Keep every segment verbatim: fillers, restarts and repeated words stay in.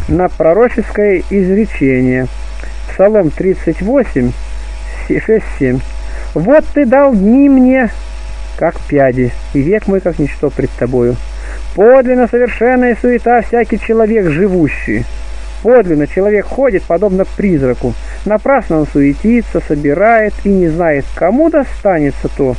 на пророческое изречение. Псалом тридцать восемь, шесть семь. «Вот ты дал дни мне, как пяди, и век мой, как ничто пред тобою. Подлинно совершенная суета всякий человек живущий. Подлинно человек ходит, подобно призраку. Напрасно он суетится, собирает и не знает, кому достанется то».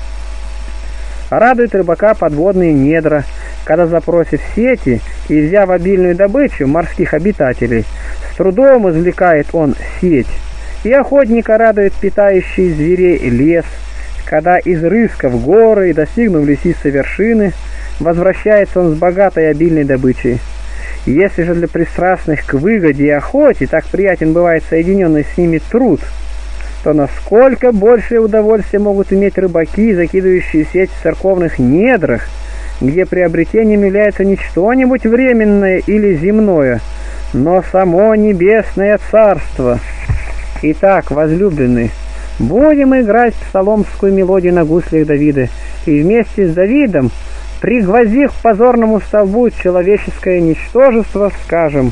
Радует рыбака подводные недра, когда, запросив сети и взяв обильную добычу морских обитателей, с трудом извлекает он сеть. И охотника радует питающий зверей лес, когда, изрыскав горы и достигнув лесистой вершины, возвращается он с богатой обильной добычей. Если же для пристрастных к выгоде и охоте так приятен бывает соединенный с ними труд, то насколько большее удовольствие могут иметь рыбаки, закидывающие сеть в церковных недрах, где приобретением является не что-нибудь временное или земное, но само небесное царство. Итак, возлюбленный, будем играть псаломскую мелодию на гуслях Давида, и вместе с Давидом, пригвоздив к позорному столбу человеческое ничтожество, скажем: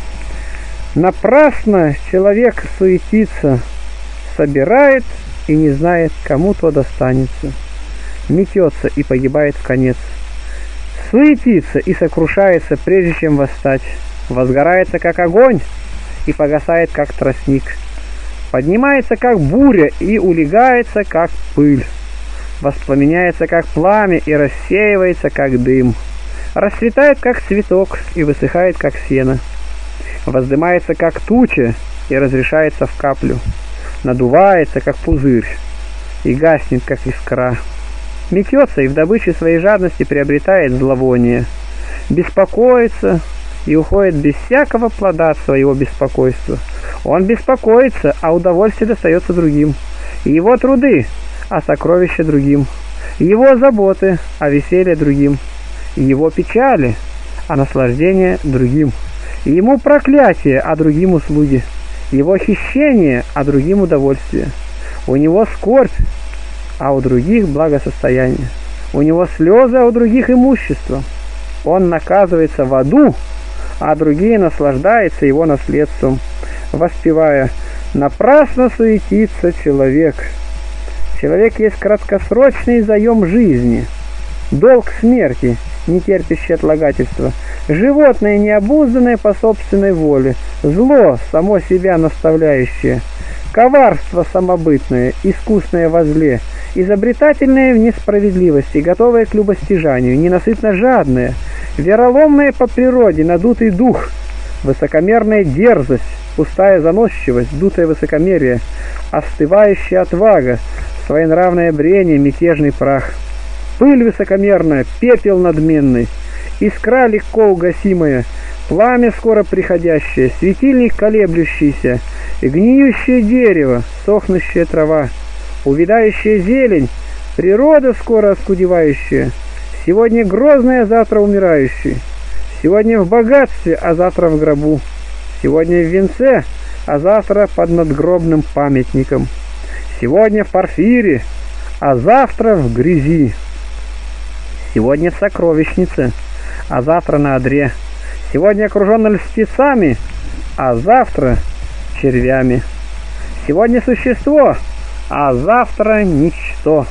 напрасно человек суетится, собирает и не знает, кому то достанется, метется и погибает в конец, суетится и сокрушается, прежде чем восстать, возгорается, как огонь, и погасает, как тростник, поднимается, как буря, и улегается, как пыль, воспламеняется, как пламя, и рассеивается, как дым, расцветает, как цветок, и высыхает, как сено, воздымается, как туча, и разрешается в каплю, надувается, как пузырь, и гаснет, как искра, метется и в добыче своей жадности приобретает зловоние, беспокоится и уходит без всякого плода от своего беспокойства. Он беспокоится, а удовольствие достается другим, и его труды, а сокровища другим, и его заботы, а веселье другим, и его печали, а наслаждение другим, и ему проклятие, а другим услуги, его хищение, а другим удовольствие. У него скорбь, а у других благосостояние. У него слезы, а у других имущество. Он наказывается в аду, а другие наслаждаются его наследством, воспевая: напрасно суетится человек. Человек есть краткосрочный заем жизни, долг смерти, не терпящий отлагательства, животное необузданное по собственной воле, зло, само себя наставляющее, коварство самобытное, искусное во зле, изобретательное в несправедливости, готовое к любостяжанию, ненасытно жадное, вероломное по природе, надутый дух, высокомерная дерзость, пустая заносчивость, дутое высокомерие, остывающая отвага, своенравное брение, мятежный прах, пыль высокомерная, пепел надменный, искра легко угасимая, пламя скоро приходящее, светильник колеблющийся, гниющее дерево, сохнущая трава, увядающая зелень, природа скоро оскудевающая, сегодня грозная, завтра умирающий, сегодня в богатстве, а завтра в гробу, сегодня в венце, а завтра под надгробным памятником, сегодня в порфире, а завтра в грязи, сегодня в сокровищнице, а завтра на одре, сегодня окружен льстецами, а завтра червями, сегодня существо, а завтра ничто,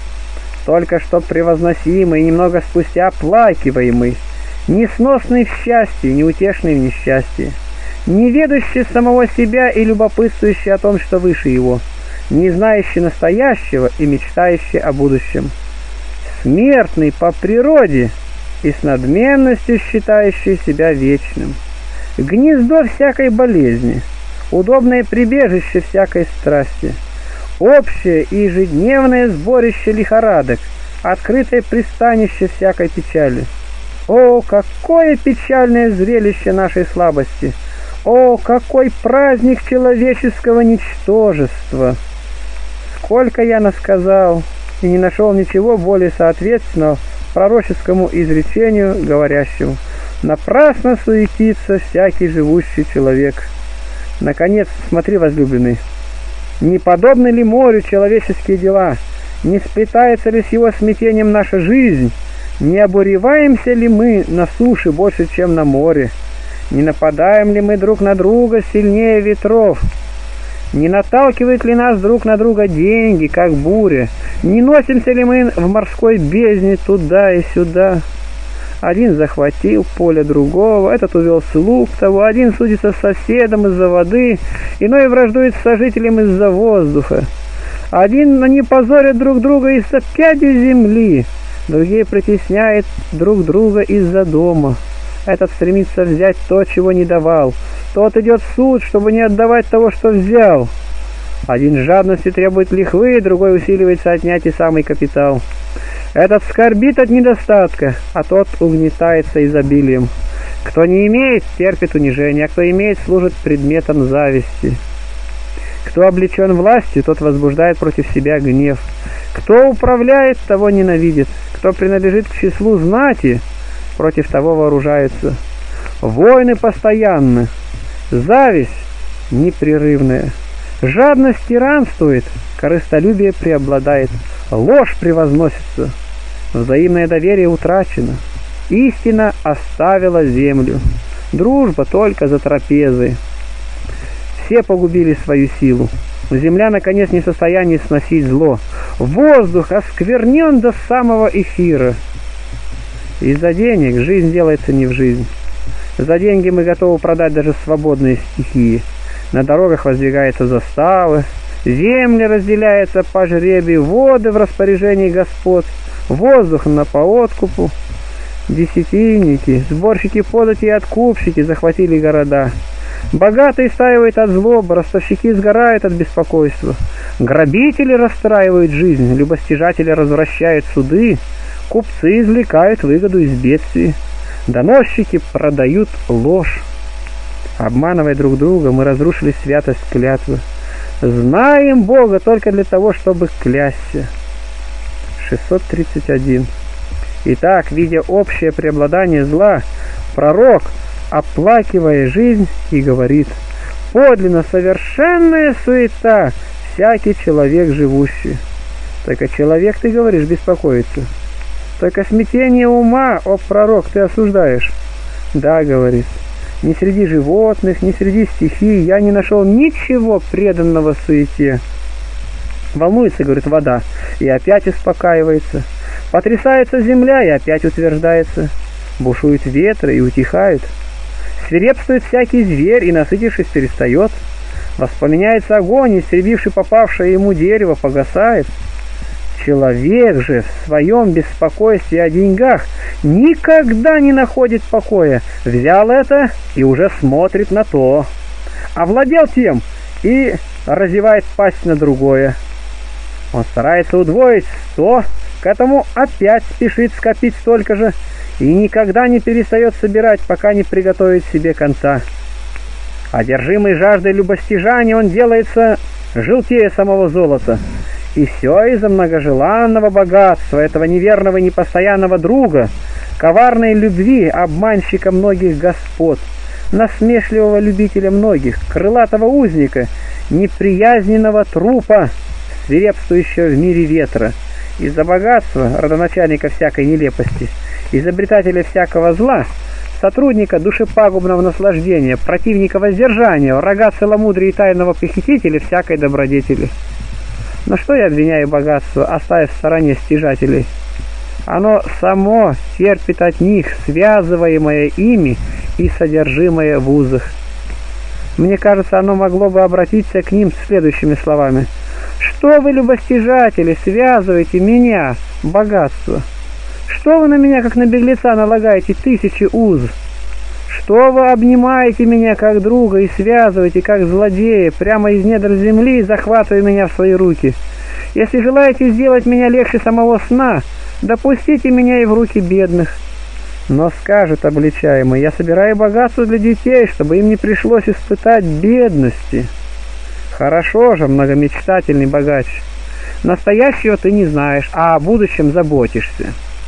только что превозносимый, немного спустя оплакиваемый, несносный в счастье, неутешный в несчастье, не ведущий самого себя и любопытствующий о том, что выше его, не знающий настоящего и мечтающий о будущем, смертный по природе и с надменностью считающий себя вечным, гнездо всякой болезни, удобное прибежище всякой страсти, общее и ежедневное сборище лихорадок, открытое пристанище всякой печали. О, какое печальное зрелище нашей слабости! О, какой праздник человеческого ничтожества! Сколько я насказал, и не нашел ничего более соответственного пророческому изречению, говорящему: напрасно суетится всякий живущий человек. Наконец, смотри, возлюбленный, не подобны ли морю человеческие дела? Не сплетается ли с его смятением наша жизнь? Не обуреваемся ли мы на суше больше, чем на море? Не нападаем ли мы друг на друга сильнее ветров? Не наталкивают ли нас друг на друга деньги, как буря? Не носимся ли мы в морской бездне туда и сюда? Один захватил поле другого, этот увел слуг того, один судится с соседом из-за воды, иной враждует с сожителем из-за воздуха. Один они позорят друг друга из-за пяди земли, другие притесняют друг друга из-за дома. Этот стремится взять то, чего не давал. Тот идет в суд, чтобы не отдавать того, что взял. Один с жадностью требует лихвы, другой усиливается отнять и самый капитал. Этот скорбит от недостатка, а тот угнетается изобилием. Кто не имеет, терпит унижение, а кто имеет, служит предметом зависти. Кто облечен властью, тот возбуждает против себя гнев. Кто управляет, того ненавидит. Кто принадлежит к числу знати, против того вооружается. Войны постоянны, зависть непрерывная. Жадность тиранствует, корыстолюбие преобладает, ложь превозносится, взаимное доверие утрачено, истина оставила землю, дружба только за трапезой. Все погубили свою силу. Земля, наконец, не в состоянии сносить зло. Воздух осквернен до самого эфира. Из-за денег жизнь делается не в жизнь. За деньги мы готовы продать даже свободные стихии. На дорогах воздвигаются заставы, земли разделяются по жребию, воды в распоряжении господ, воздух на пооткупу. Десятинники, сборщики подати и откупщики захватили города. Богатые стаивают от злобы, ростовщики сгорают от беспокойства. Грабители расстраивают жизнь, любостяжатели развращают суды, купцы извлекают выгоду из бедствий, доносчики продают ложь. Обманывая друг друга, мы разрушили святость клятвы. Знаем Бога только для того, чтобы клясться. шестьсот тридцать один. Итак, видя общее преобладание зла, пророк, оплакивая жизнь, и говорит: подлинно совершенная суета всякий человек живущий. Только человек, ты говоришь, беспокоится. Только смятение ума, о пророк, ты осуждаешь. Да, говорит, ни среди животных, ни среди стихий я не нашел ничего преданного суете. Волнуется, говорит, вода, и опять успокаивается. Потрясается земля, и опять утверждается. Бушуют ветры, и утихают. Свирепствует всякий зверь, и, насытившись, перестает. Воспламеняется огонь, истребивший попавшее ему дерево, погасает. Человек же в своем беспокойстве о деньгах никогда не находит покоя. Взял это и уже смотрит на то. Овладел тем и разевает пасть на другое. Он старается удвоить сто, к этому опять спешит скопить столько же и никогда не перестает собирать, пока не приготовит себе конца. Одержимый жаждой любостяжания, он делается желтее самого золота. И все из-за многожеланного богатства, этого неверного и непостоянного друга, коварной любви обманщика многих господ, насмешливого любителя многих, крылатого узника, неприязненного трупа, свирепствующего в мире ветра, из-за богатства, родоначальника всякой нелепости, изобретателя всякого зла, сотрудника душепагубного наслаждения, противника воздержания, врага целомудрия и тайного похитителя всякой добродетели. Но что я обвиняю богатство, оставив в стороне стяжателей? Оно само терпит от них, связываемое ими и содержимое в узах. Мне кажется, оно могло бы обратиться к ним следующими словами: «Что вы, любостяжатели, связываете меня, богатство? Что вы на меня, как на беглеца, налагаете тысячи уз? Что вы обнимаете меня, как друга, и связываете, как злодея, прямо из недр земли, захватывая меня в свои руки? Если желаете сделать меня легче самого сна, допустите меня и в руки бедных». Но скажет обличаемый: «Я собираю богатство для детей, чтобы им не пришлось испытать бедности». Хорошо же, многомечтательный богач, настоящего ты не знаешь, а о будущем заботишься.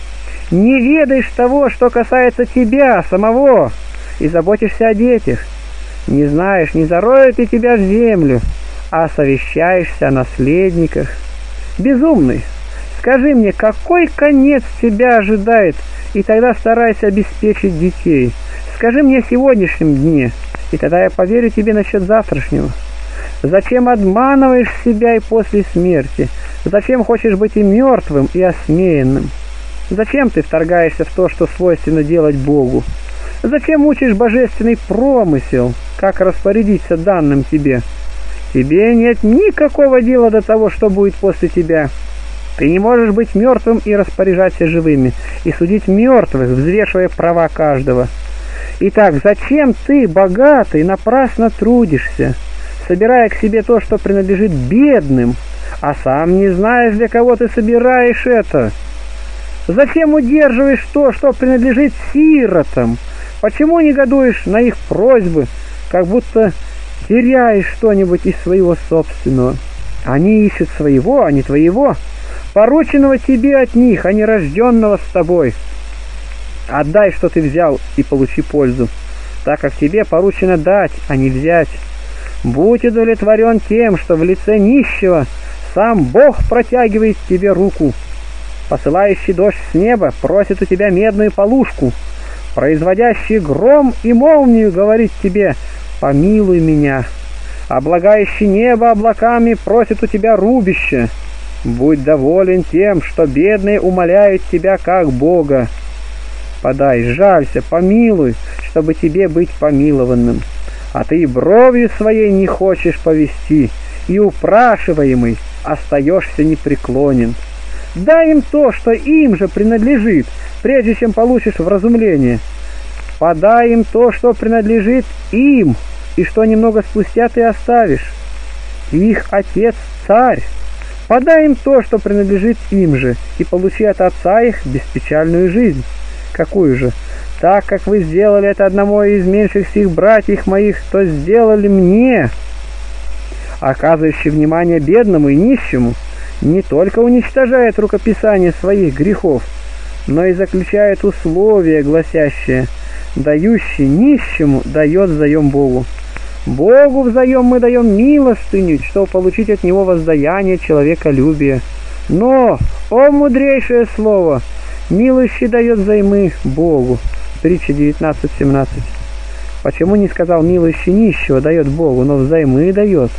Не ведаешь того, что касается тебя самого, и заботишься о детях. Не знаешь, не зароют ли тебя в землю, а совещаешься о наследниках. Безумный, Скажи мне, какой конец тебя ожидает, и тогда старайся обеспечить детей. Скажи мне о сегодняшнем дне, и тогда я поверю тебе насчет завтрашнего. Зачем обманываешь себя и после смерти? Зачем хочешь быть и мертвым, и осмеянным? Зачем ты вторгаешься в то, что свойственно делать Богу? Зачем учишь божественный промысел, как распорядиться данным тебе? Тебе нет никакого дела до того, что будет после тебя. Ты не можешь быть мертвым и распоряжаться живыми, и судить мертвых, взвешивая права каждого. Итак, зачем ты, богатый, напрасно трудишься, собирая к себе то, что принадлежит бедным, а сам не знаешь, для кого ты собираешь это? Зачем удерживаешь то, что принадлежит сиротам? Почему негодуешь на их просьбы, как будто теряешь что-нибудь из своего собственного? Они ищут своего, а не твоего, порученного тебе от них, а не рожденного с тобой. Отдай, что ты взял, и получи пользу, так как тебе поручено дать, а не взять. Будь удовлетворен тем, что в лице нищего сам Бог протягивает тебе руку. Посылающий дождь с неба просит у тебя медную полушку. Производящий гром и молнию говорит тебе: «Помилуй меня». Облагающий небо облаками просит у тебя рубище. Будь доволен тем, что бедные умоляют тебя как Бога. Подай, жалься, помилуй, чтобы тебе быть помилованным. А ты и бровью своей не хочешь повести, и упрашиваемый остаешься непреклонен. Дай им то, что им же принадлежит, прежде чем получишь вразумление. Подай им то, что принадлежит им, и что немного спустя ты оставишь. Их отец царь. Подай им то, что принадлежит им же, и получи от отца их беспечальную жизнь. Какую же? Так как вы сделали это одному из меньших сих братьев моих, то сделали мне. Оказывающий внимание бедному и нищему не только уничтожает рукописание своих грехов, но и заключает условие, гласящее: дающий нищему дает взаим Богу. Богу взаим мы даем милостыню, чтобы получить от него воздаяние человеколюбия. Но, о мудрейшее слово, милующий дает взаймы Богу. Притча девятнадцать семнадцать. Почему не сказал милующий нищего дает Богу, но взаймы дает?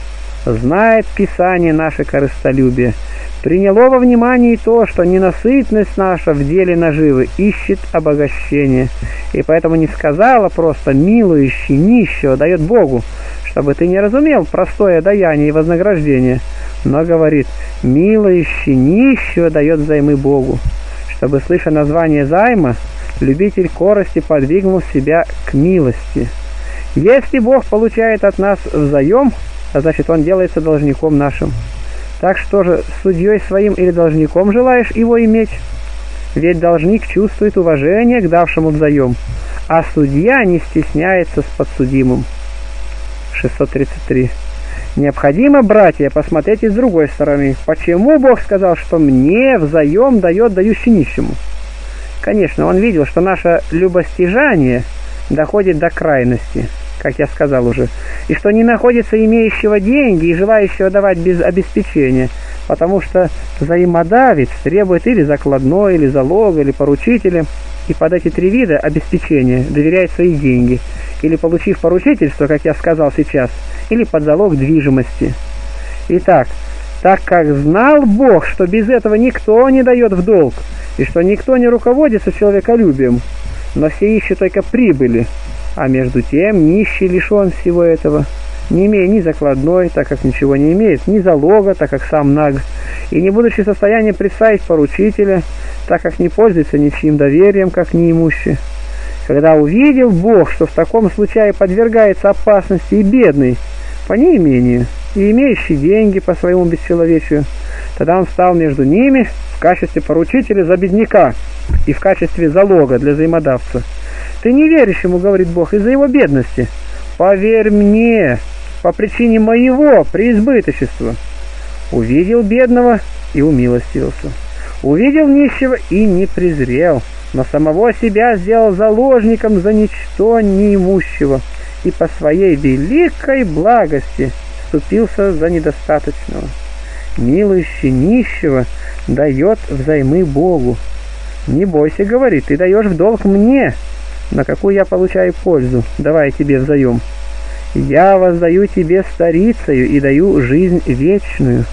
Знает Писание наше корыстолюбие, приняло во внимание и то, что ненасытность наша в деле наживы ищет обогащение, и поэтому не сказала просто «милующий нищего дает Богу», чтобы ты не разумел простое даяние и вознаграждение, но говорит «милующий нищего дает взаймы Богу», чтобы, слыша название займа, любитель корысти подвигнул себя к милости. Если Бог получает от нас взаим, значит, он делается должником нашим. Так что же, судьей своим или должником желаешь его иметь? Ведь должник чувствует уважение к давшему взаим, а судья не стесняется с подсудимым. шестьсот тридцать три. Необходимо, братья, посмотреть и с другой стороны. Почему Бог сказал, что мне взаим дает дающий нищему? Конечно, он видел, что наше любостяжание доходит до крайности, как я сказал уже, и что не находится имеющего деньги и желающего давать без обеспечения, потому что взаимодавец требует или закладной, или залога, или поручителя, и под эти три вида обеспечения доверяет свои деньги, или получив поручительство, как я сказал сейчас, или под залог движимости. Итак, так как знал Бог, что без этого никто не дает в долг, и что никто не руководится человеколюбием, но все ищут только прибыли, а между тем нищий лишен всего этого, не имея ни закладной, так как ничего не имеет, ни залога, так как сам наг, и не будучи в состоянии представить поручителя, так как не пользуется ничьим доверием, как неимущий. Когда увидел Бог, что в таком случае подвергается опасности и бедный по неимению, и имеющий деньги по своему бесчеловечию, тогда он стал между ними в качестве поручителя за бедняка и в качестве залога для взаимодавца. Ты не веришь ему, говорит Бог, из-за его бедности. Поверь мне, по причине моего преизбыточества. Увидел бедного и умилостивился. Увидел нищего и не презрел, но самого себя сделал заложником за ничто неимущего, и по своей великой благости вступился за недостаточного. Милующий нищего дает взаймы Богу. Не бойся, говорит, ты даешь в долг мне, на какую я получаю пользу, давая тебе взаим. Я воздаю тебе старицею и даю жизнь вечную.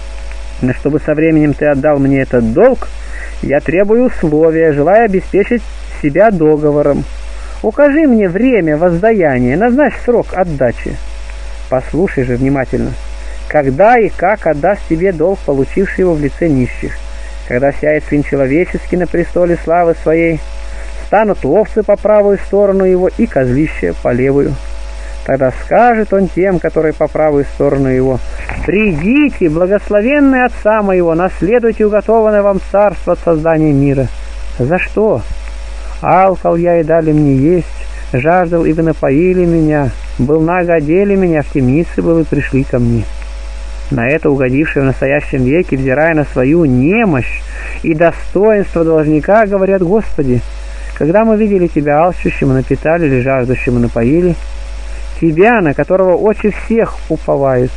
Но чтобы со временем ты отдал мне этот долг, я требую условия, желая обеспечить себя договором. Укажи мне время воздаяния, назначь срок отдачи. Послушай же внимательно. Когда и как отдаст тебе долг, получивший его в лице нищих? Когда сядет Сын Человеческий на престоле славы Своей, станут овцы по правую сторону Его и козлище по левую. Тогда скажет Он тем, которые по правую сторону Его: «Придите, благословенные Отца Моего, наследуйте уготованное вам царство от создания мира». За что? Алкал я, и дали мне есть, жаждал, и вы напоили меня, был наго, одели меня, в темнице был, и пришли ко мне. На это угодившие в настоящем веке, взирая на свою немощь и достоинство должника, говорят: Господи, когда мы видели Тебя алчущим, напитали, или жаждущим, напоили, Тебя, на которого очи всех уповают.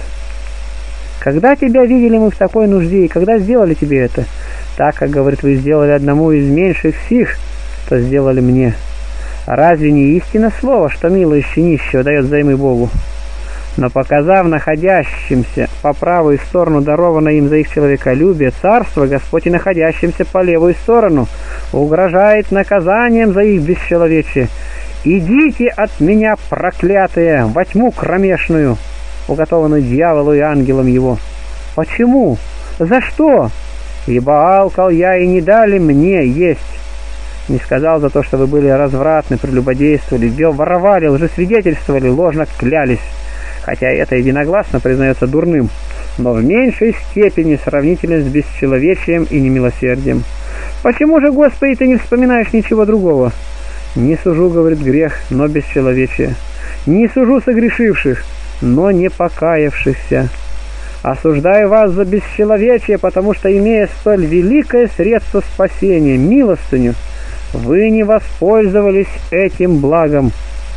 Когда Тебя видели мы в такой нужде, и когда сделали Тебе это? Так, как, говорит, вы сделали одному из меньших сих, то сделали мне. А разве не истинно слово, что милующий нищего дает взаймы Богу? Но показав находящимся по правую сторону дарованное им за их человеколюбие царство, Господь и находящимся по левую сторону угрожает наказанием за их бесчеловечие. «Идите от меня, проклятые, во тьму кромешную, уготованную дьяволу и ангелам его». Почему? За что? Ибо алкал я, и не дали мне есть. Не сказал за то, что вы были развратны, прелюбодействовали, воровали, лжесвидетельствовали, ложно клялись. Хотя это единогласно признается дурным, но в меньшей степени сравнительно с бесчеловечием и немилосердием. Почему же, Господи, ты не вспоминаешь ничего другого? Не сужу, говорит, грех, но бесчеловечие. Не сужу согрешивших, но не покаявшихся. Осуждаю вас за бесчеловечие, потому что, имея столь великое средство спасения, милостыню, вы не воспользовались этим благом.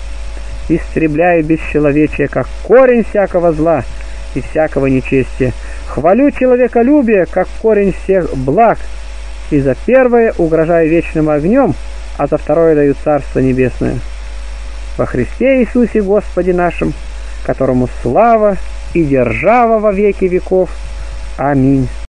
Истребляю бесчеловечие, как корень всякого зла и всякого нечестия. Хвалю человеколюбие, как корень всех благ, и за первое угрожаю вечным огнем, а за второе даю Царство Небесное. Во Христе Иисусе Господе нашим, которому слава и держава во веки веков. Аминь.